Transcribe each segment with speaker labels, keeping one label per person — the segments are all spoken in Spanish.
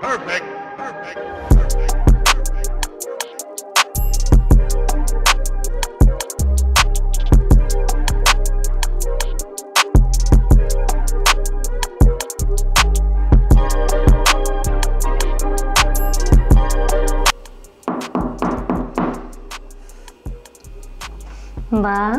Speaker 1: Perfect. Perfect.
Speaker 2: Va.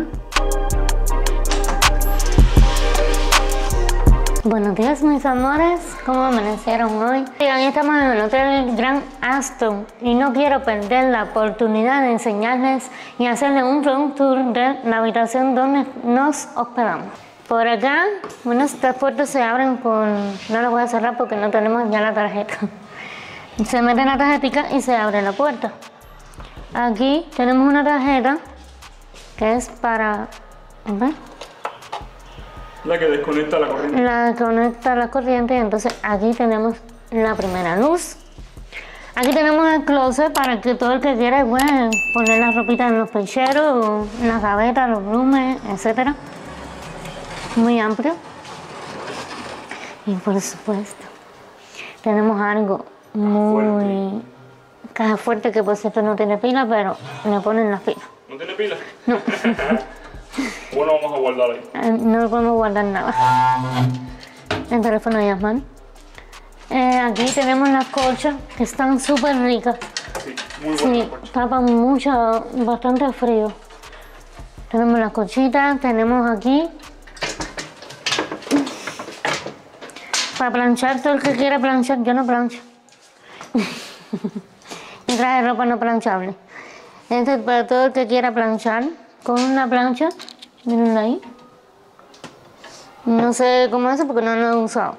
Speaker 2: Buenos días, mis amores. ¿Cómo amanecieron hoy? Hoy estamos en el Hotel Grand Aston y no quiero perder la oportunidad de enseñarles y hacerles un room tour de la habitación donde nos hospedamos. Por acá, bueno, estas puertas se abren con... No las voy a cerrar porque no tenemos ya la tarjeta. Se mete la tarjetita y se abre la puerta. Aquí tenemos una tarjeta que es para... ¿ver?
Speaker 3: La que desconecta la corriente.
Speaker 2: La que conecta la corriente, y entonces aquí tenemos la primera luz. Aquí tenemos el closet para que todo el que quiera bueno, poner las ropitas en los percheros, en las gavetas, los rooms, etc. Muy amplio. Y por supuesto, tenemos algo muy... Caja fuerte, que por cierto no tiene pila, pero le ponen las pilas.
Speaker 3: ¿No tiene pila?
Speaker 2: No.
Speaker 3: Bueno, vamos a guardar ahí.
Speaker 2: No podemos guardar nada. El teléfono de Yasman. Aquí tenemos las colchas que están súper ricas.
Speaker 3: Sí, muy buenas colchas.
Speaker 2: Tapan mucho, bastante frío. Tenemos las colchitas, tenemos aquí para planchar, todo el que quiera planchar. Yo no plancho. Y traje ropa no planchable. Este es para todo el que quiera planchar con una plancha. Miren ahí. No sé cómo hace porque no lo he usado.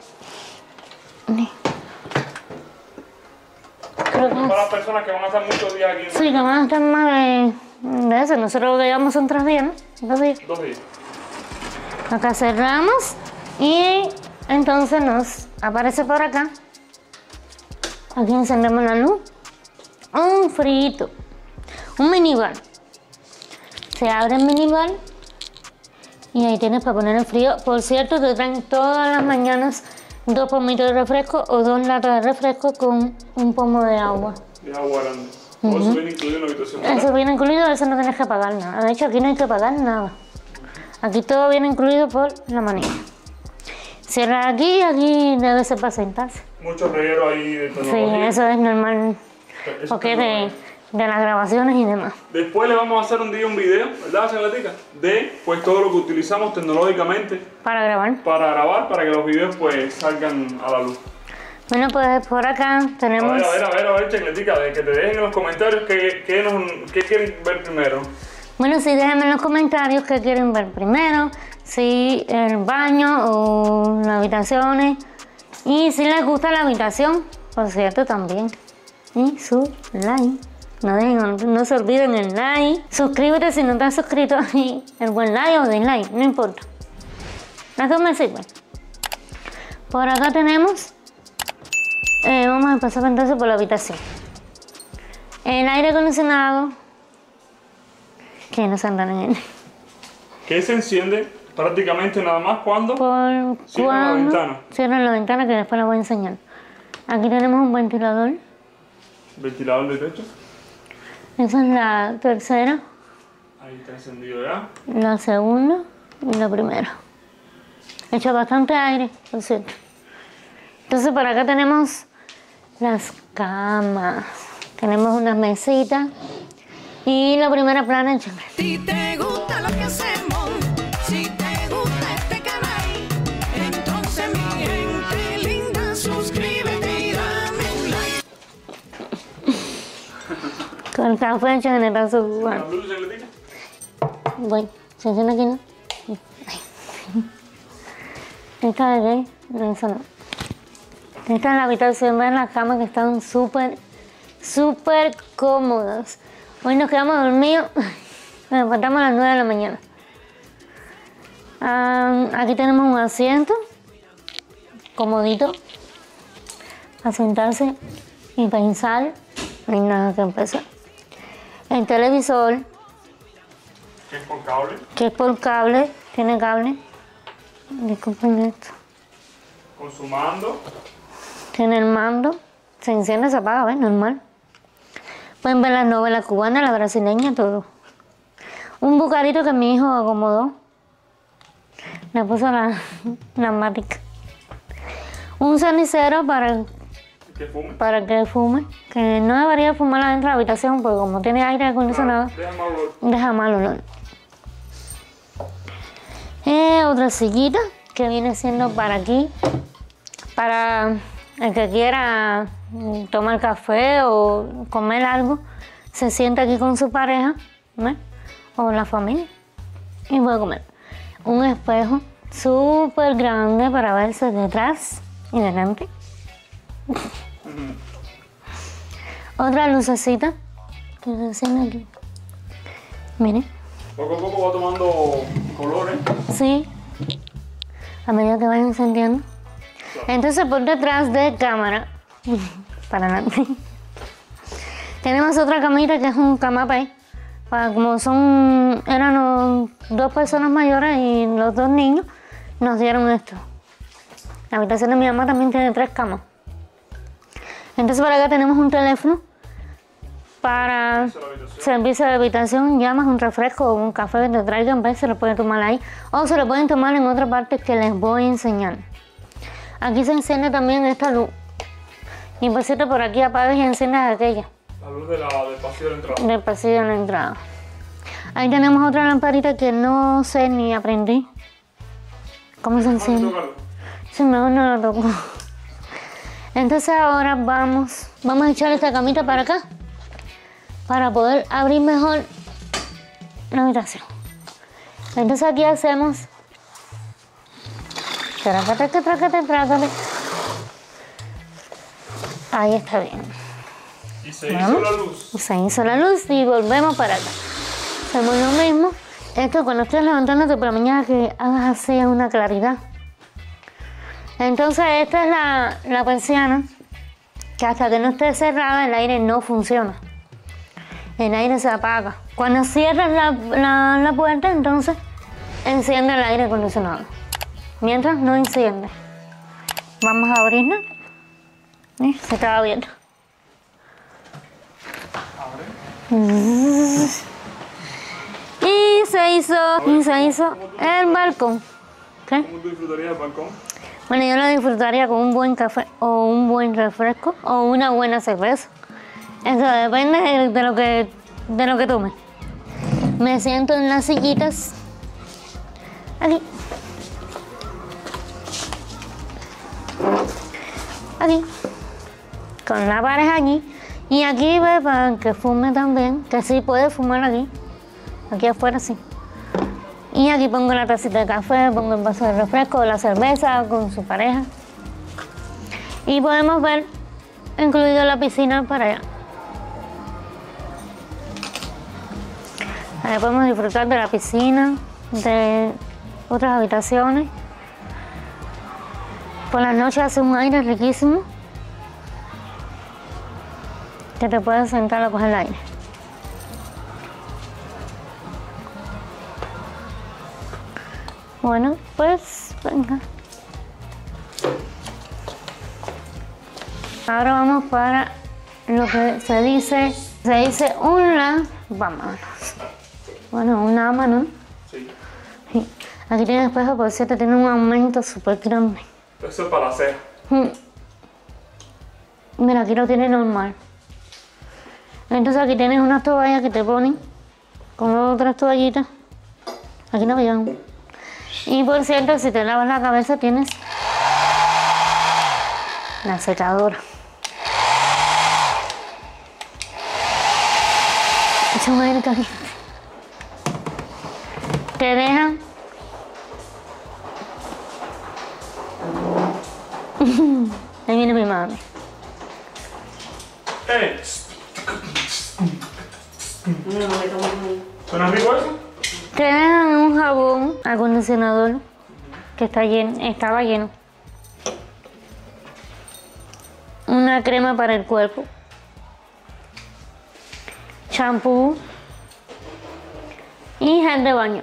Speaker 3: Creo que para las personas que van a estar muchos días aquí.
Speaker 2: Sí, que van a estar más de eso. Nosotros lo que llevamos son 3 días, ¿no? 2 días.
Speaker 3: 2 días.
Speaker 2: Acá cerramos y entonces nos aparece por acá. Aquí encendemos la luz. Un frito. Un minibar. Se abre el minibar y ahí tienes para poner el frío. Por cierto, te traen todas las mañanas 2 pomitos de refresco o 2 latas de refresco con un pomo de agua.
Speaker 3: De agua grande. Eso viene incluido en la habitación.
Speaker 2: Eso viene incluido, eso no tienes que pagar nada. De hecho, aquí no hay que pagar nada. Aquí todo viene incluido por la manilla. Cierra aquí, aquí debe ser para sentarse.
Speaker 3: Mucho reguero ahí de tecnología.
Speaker 2: Sí, eso es normal. Porque de las grabaciones y demás.
Speaker 3: Después le vamos a hacer un día un video, ¿verdad, señorita? De pues todo lo que utilizamos tecnológicamente
Speaker 2: Para grabar.
Speaker 3: para que los videos pues salgan a la luz.
Speaker 2: Bueno, pues por acá tenemos...
Speaker 3: A ver, Chacletica, de que te dejen en los comentarios qué quieren ver primero.
Speaker 2: Bueno, sí, déjenme en los comentarios qué quieren ver primero. Si el baño o las habitaciones. Y si les gusta la habitación, por cierto, también. Y su like. No se olviden el like. Suscríbete si no estás suscrito y el buen like o dislike, no importa. Las dos me sirven. Por acá tenemos, vamos a empezar entonces por la habitación. El aire acondicionado, que no se andan en él.
Speaker 3: Que se enciende prácticamente nada más cuando cierran la ventana.
Speaker 2: Cierran la ventana, que después la voy a enseñar. Aquí tenemos un ventilador.
Speaker 3: Ventilador de techo.
Speaker 2: Esa es la tercera.
Speaker 3: Ahí está encendido ya.
Speaker 2: La segunda y la primera. Echa bastante aire, por cierto. Entonces por acá tenemos las camas. Tenemos unas mesitas. Y la primera plana.
Speaker 4: Si te gusta lo que hacemos, si te gusta este canal, entonces mi gente linda, suscríbete y dame un like.
Speaker 2: Con el café hecho en el brazo.
Speaker 3: ¿La luz, Chacletica?
Speaker 2: Voy. ¿Se enciende aquí, no? Esta de aquí, no, eso no. Esta es la habitación, ven las camas que están súper cómodas. Hoy nos quedamos dormidos, nos levantamos a las 9 de la mañana. Aquí tenemos un asiento, comodito, para sentarse y pensar, no hay nada que empezar. El televisor,
Speaker 3: Que es por cable.
Speaker 2: que es por cable, tiene cable. Disculpen esto.
Speaker 3: Con su mando.
Speaker 2: Tiene el mando, Se enciende, se apaga, ¿ves? Normal. Pueden ver las novelas cubanas, la brasileña, todo. Un bucarito que mi hijo acomodó. Le puso la mática. Un cenicero
Speaker 3: Que fume.
Speaker 2: para que fume. Que no debería fumar adentro de la habitación porque como tiene aire acondicionado,
Speaker 3: Deja mal olor.
Speaker 2: deja mal olor. Otra sillita que viene siendo para aquí. Para el que quiera tomar café o comer algo, se sienta aquí con su pareja, ¿ves? O la familia y puede comer. Un espejo súper grande para verse detrás y delante. Otra lucecita que se enciende aquí. Miren,
Speaker 3: Poco a poco va tomando colores.
Speaker 2: sí, a medida que vaya encendiendo. Entonces por detrás de cámara, para adelante, tenemos otra camita que es un camapé. Como eran dos personas mayores y los dos niños, nos dieron esto. La habitación de mi mamá también tiene 3 camas. Entonces por acá tenemos un teléfono para servicio de habitación, llamas, un refresco o un café que te traigan, ¿ves? Se lo pueden tomar ahí o se lo pueden tomar en otra parte que les voy a enseñar. Aquí se enciende también esta luz. Y por cierto, por aquí apagas y enciendes aquella.
Speaker 3: La luz del pasillo de entrada.
Speaker 2: Del pasillo de la entrada. Ahí tenemos otra lamparita que no sé ni aprendí. ¿Cómo se enciende? Sí, mejor no lo toco. Entonces ahora vamos a echar esta camita para acá para poder abrir mejor la habitación. Entonces aquí hacemos trácate. Ahí está bien.
Speaker 3: Y se hizo la luz.
Speaker 2: Se hizo la luz y volvemos para acá. Hacemos lo mismo. Esto cuando estés levantándote por la mañana que hagas así en una claridad. Entonces esta es la persiana que hasta que no esté cerrada el aire no funciona. El aire se apaga. Cuando cierras la puerta entonces enciende el aire acondicionado. Mientras no enciende. Vamos a abrirla. Se estaba abierto. Y se hizo el balcón. ¿Qué?
Speaker 3: ¿Cómo tú disfrutarías del balcón?
Speaker 2: Bueno, yo lo disfrutaría con un buen café o un buen refresco o una buena cerveza. Eso depende de lo que tome. Me siento en las sillitas. Aquí. Aquí. Con la pareja aquí. Y aquí ve para que fume también, que sí puede fumar aquí. Aquí afuera sí. Y aquí pongo la tacita de café, pongo el vaso de refresco, la cerveza con su pareja. Y podemos ver incluido la piscina para allá. Ahí podemos disfrutar de la piscina, de otras habitaciones. Por las noches hace un aire riquísimo que te puedes sentar a coger el aire. Bueno, pues venga. Ahora vamos para lo que se dice un lavamanos. Bueno, un lavamanos.
Speaker 3: Sí.
Speaker 2: Sí. Aquí tiene espejo, por cierto, tiene un aumento súper grande.
Speaker 3: Eso es para la ceja.
Speaker 2: Mira, aquí lo tiene normal. Entonces aquí tienes unas toallas que te ponen con otras toallitas. Aquí no vean. Y por cierto, si te lavas la cabeza tienes la secadora. Echa un aire caliente. Te dejan ahí viene mi mami.
Speaker 3: ¿Suena rico eso?
Speaker 2: Te dejan un jabón acondicionador que estaba lleno. Una crema para el cuerpo. Champú. Y gel de baño.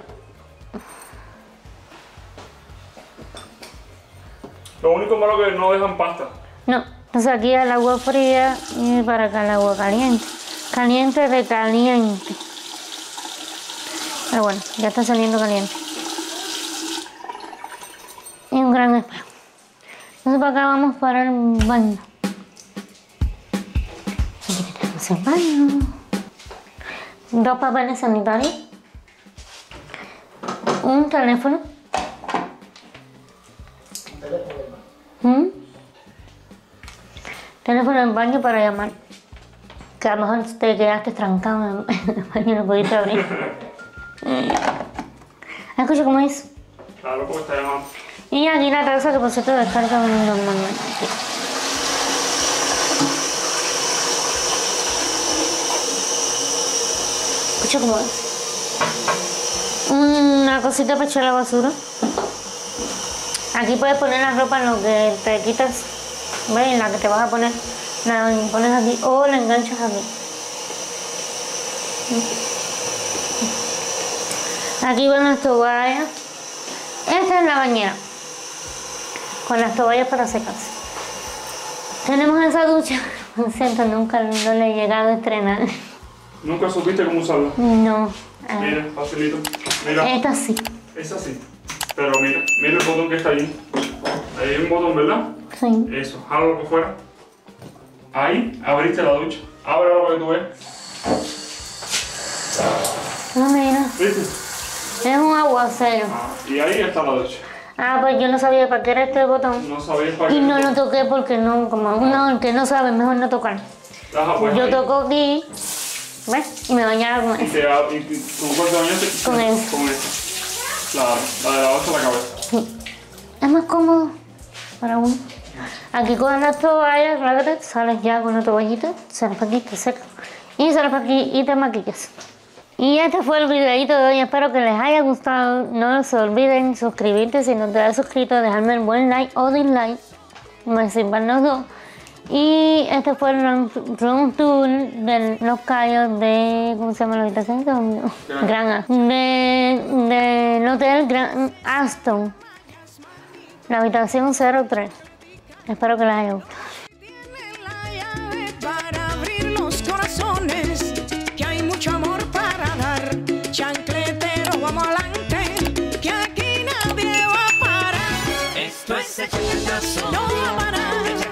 Speaker 3: Lo único malo es que no dejan pasta.
Speaker 2: No, Entonces aquí el agua fría y para acá el agua caliente. Caliente de caliente. Pero bueno, ya está saliendo caliente. Y un gran espejo. Entonces para acá vamos para el baño. Aquí tenemos el baño. 2 papeles sanitarios. Un teléfono. Teléfono en el baño para llamar. Que a lo mejor te quedaste trancado en el baño y no pudiste abrir. Escucha cómo es.
Speaker 3: Claro, porque está llamando.
Speaker 2: Y aquí la taza que por cierto descarga normalmente. Escucha cómo es. Una cosita para echar la basura. Aquí puedes poner la ropa en lo que te quitas. ¿Ves? En la que te vas a poner. La pones aquí o la enganchas aquí. Aquí van las toallas. Esta es la bañera. Con las toallas para secarse. Tenemos esa ducha. Lo siento, nunca no le he llegado a estrenar.
Speaker 3: ¿Nunca supiste cómo usarla?
Speaker 2: No.
Speaker 3: Mira, facilito. Mira.
Speaker 2: Esta sí.
Speaker 3: Es así. Pero mira el botón que está ahí. Ahí hay un botón, ¿verdad?
Speaker 2: Sí.
Speaker 3: Eso, jálalo por fuera. Ahí, abriste la ducha. Ábrelo para que tú veas.
Speaker 2: Ah, mira.
Speaker 3: ¿Viste?
Speaker 2: Es un aguacero.
Speaker 3: Y ahí está la ducha.
Speaker 2: Ah, pues yo no sabía para qué era este botón.
Speaker 3: No sabías para qué.
Speaker 2: Y no lo toqué porque no, como uno el que no sabe, mejor no tocar.
Speaker 3: Ajá, pues
Speaker 2: Yo
Speaker 3: ahí.
Speaker 2: toco aquí, ¿ves? Y me bañaba con
Speaker 3: Y
Speaker 2: eso.
Speaker 3: tu cuerpo bañaste
Speaker 2: Con eso.
Speaker 3: Con eso. Claro, la de la ducha a la cabeza.
Speaker 2: Es más cómodo para uno. Aquí coges las toallas, relájate, sales ya con la toallita, sales para aquí, te secas. Y sales para aquí y te maquillas. Y este fue el videito de hoy, espero que les haya gustado. No se olviden suscribirte si no te has suscrito, dejarme el buen like o dislike. Me sirvan los dos. Y este fue el room tour de los callos de, ¿cómo se llama la habitación? Gran Aston. Del hotel Grand Aston. La habitación 03. Espero que les haya gustado.
Speaker 4: Tiene la llave para abrir los corazones, que hay mucho amor para dar. Chancletero, vamos adelante, que aquí nadie va a parar. Esto es el chancletazo, no va a parar.